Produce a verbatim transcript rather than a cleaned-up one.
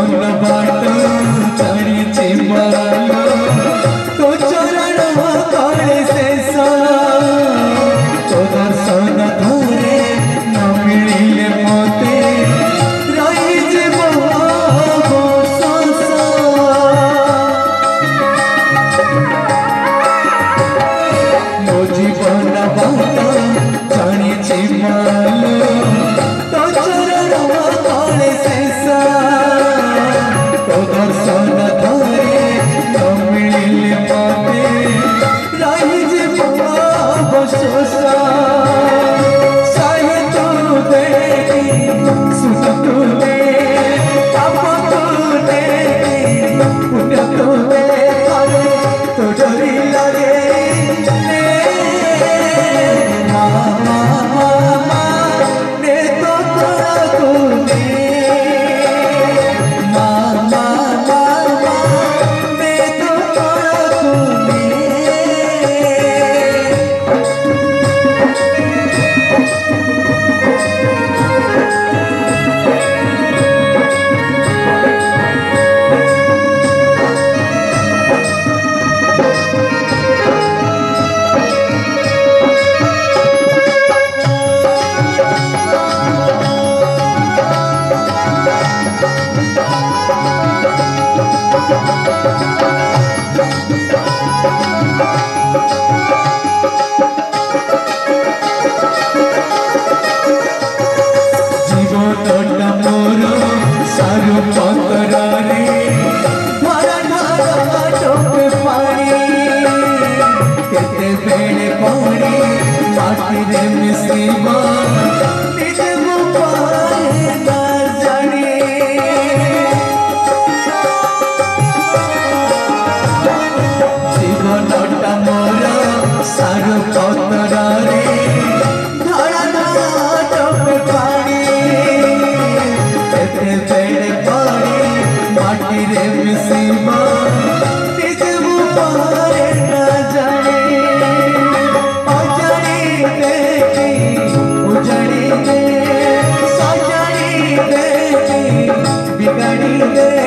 जीवन बाट छाड़ीचे मालो तो चरण काले शेष तो दर्शन धरे न मिले मते रही जीवन मो जीवन बाट छाड़ीचे मालो तो चरण काले शेष तो दर्शन धरे न मिले मते रही जीवन बसोसा साहे तू दे सुन तू दे पाप तू दे पुण्य तू दे करे तो डरी लगे मामा मामा ने तो तोरा तूने मामा मामा ने तो तोरा तूने जीवनटा मोर सारू पतरारे धारा धारा टोपे पानी केते बेले पानी माटी रे मिसिबा निजे मो पाए ना जाने जीवनटा मोर सारू पतरारे धारा धारा टोपे पानी बेड़े पानी माटी रे मिसिबा निजे मुबारे न जाने अजानी बेटी उजाड़ी दे सजाड़ी बेटी बिगाड़ी दे